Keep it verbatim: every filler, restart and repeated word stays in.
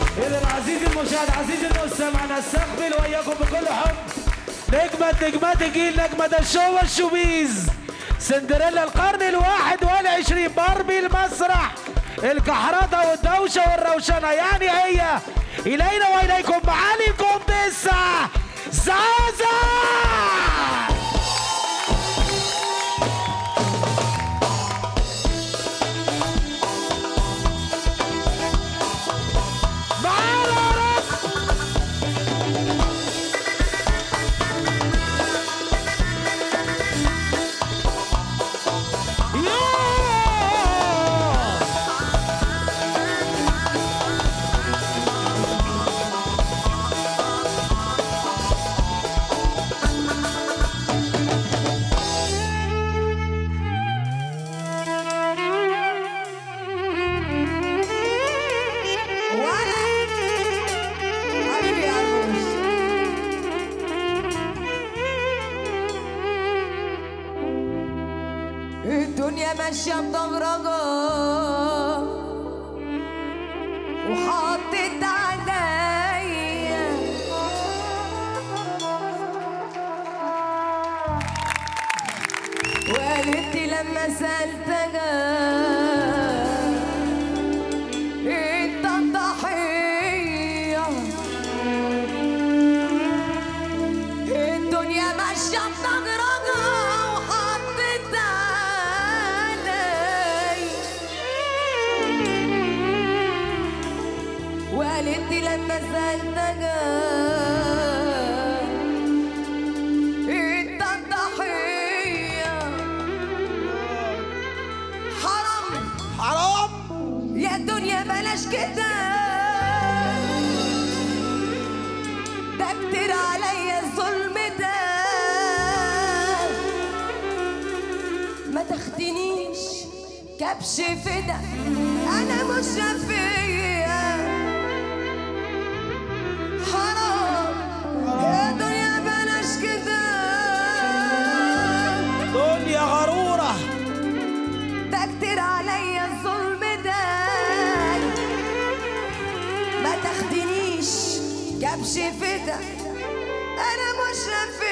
إذن عزيزي المشاهد عزيزي المستمع نستقبل وإياكم بكل حب نجمة نجمات الجيل نجمة الشو والشوبيز سندريلا القرن الواحد والعشرين باربي المسرح الكحرطة والدوشة والروشنة يعني هي إلينا وإليكم معاليكم بسا زازا. الدنيا ماشية مدغرجة وحطت عليا وقالت لي لما سألتها انت الضحية الدنيا ماشية مدغرجة وقالت لي لما سألتها انت الضحية حرام حرام يا دنيا بلاش كده ده كتير عليا الظلم ده ما تاخدنيش كبش فدا انا مش شفيه حرام يا دنيا بلاش كده دنيا غرورة ده كتير عليا الظلم ده ما تاخدنيش كبش فدا انا مش رفيق